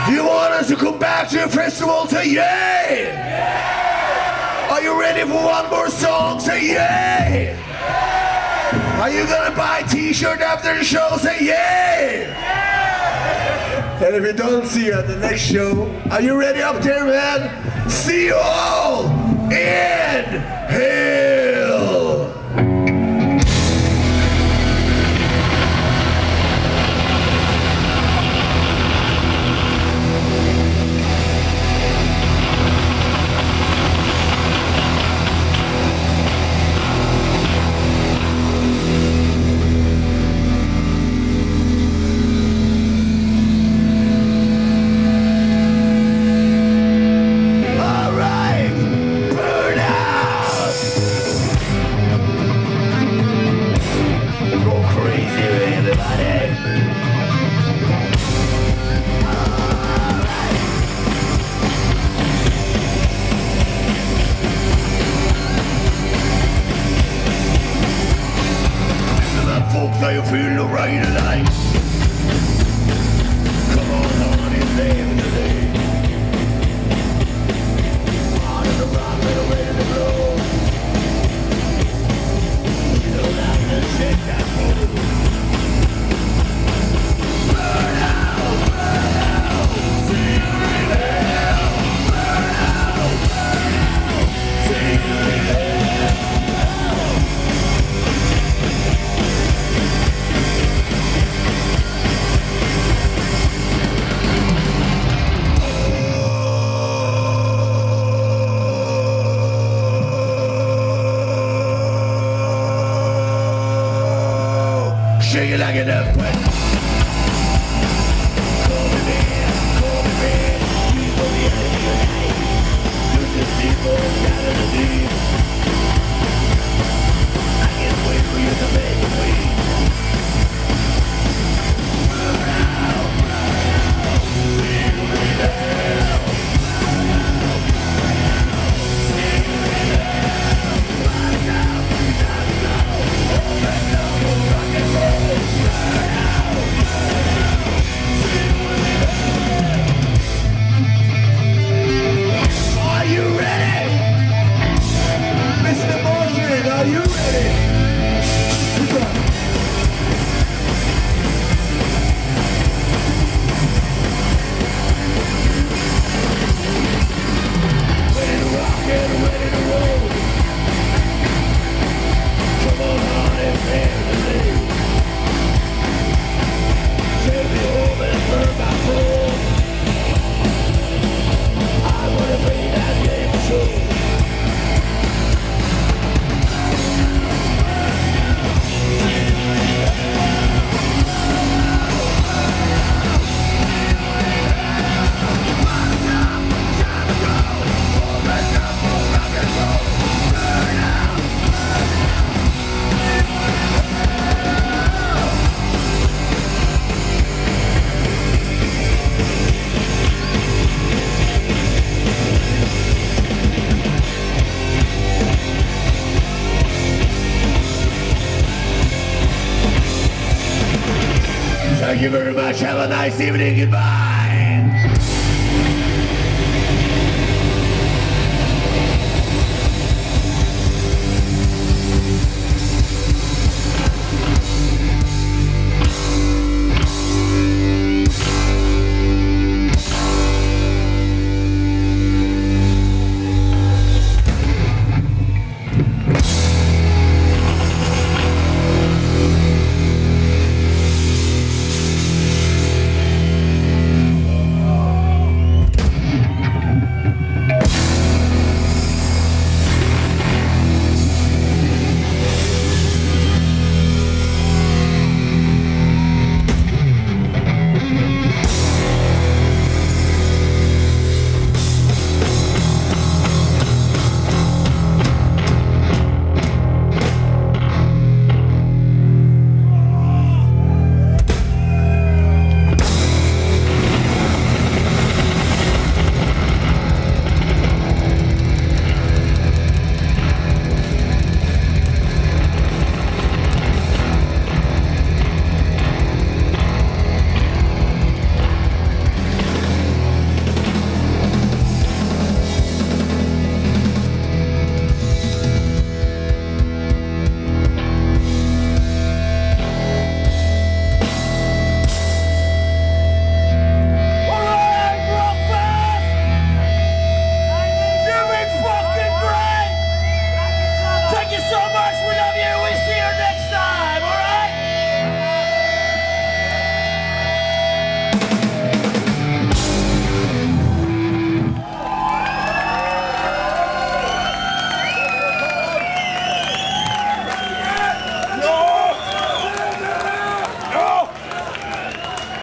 Do you want us to come back to the festival? Say yay! Yeah. Are you ready for one more song? Say yay! Yeah. Are you gonna buy a t-shirt after the show? Say yay! Yeah. And if we don't see you at the next show, are you ready up there, man? See you all in hell! Folks, are you feeling alright tonight? Come on, honey, save the day. On in the rock, little ready to blow. You don't have to shake that pole. Burn out, see you in hell. Burn out, see you in hell. Shake it like an earthquake. Call me man, you for the enemy tonight. You just see for down in the deep. I can't wait for you to make me bleed. Burn out, see you in hell. See you in hell. Burn out, time to go. Open up, rock and roll. Are you ready? Mr. Motion, are you ready? Ready to rock and ready to roll. Come on, honey, family. Take me home and burn my soul. I wanna play that game show. Thank you very much. Have a nice evening. Goodbye.